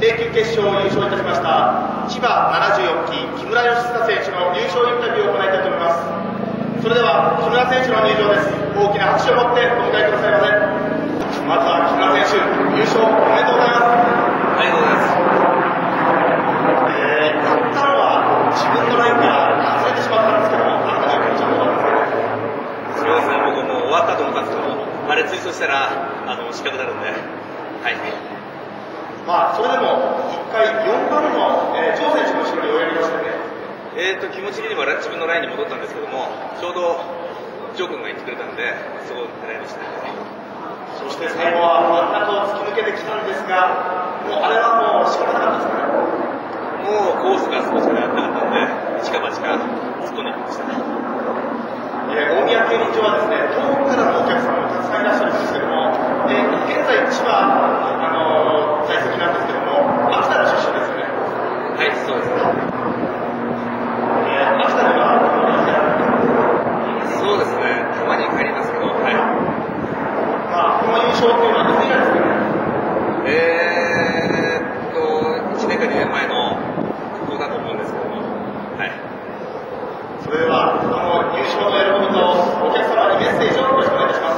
J 級決勝を優勝いたしました千葉74期木村義久選手の優勝インタビューを行いたいと思います。それでは木村選手の入場です。大きな拍手を持ってお迎えくださいませ。まずは木村選手、優勝おめでとうございます。 ありがとうございます。 勝ったのは自分のラインから外れてしまったんですけども、あなたの気持ちはどうなんですか？ そうですね、僕もう終わったと思ったんですけど、あれツイートしたら失格になるんで、はい。 まあそれでも1回4番の張選手の後ろに追い上げましたね。 気持ち的には自分のラインに戻ったんですけども、ちょうどジョー君が言ってくれたんで、すごい狙いましたね。 そして最後は真ん中を突き抜けてきたんですが、もうあれはもう仕方なかったですかね。 もうコースが少しなかったんで、一か八か突っ込んできましたね。 大宮競輪場はですね、遠くからのお客さんもたくさんいらっしゃるんですけども、現在千葉在籍なんですけども、秋田の出身ですよね。 はい、そうですね。 秋田にはそうですね、たまに帰りますけど、はい。 まあこの優勝っていうのはどう以来ですかね。 1年か2年前のここだと思うんですけども、はい。 それではこの優勝の喜びとお客様にメッセージをよろしくお願いします。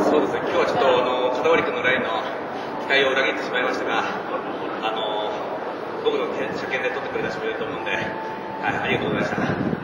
そうですね、今日はちょっと片割君のラインの期待を裏切ってしまいましたが、僕の車検で取ってくれた人もいると思うんで、はい、ありがとうございました。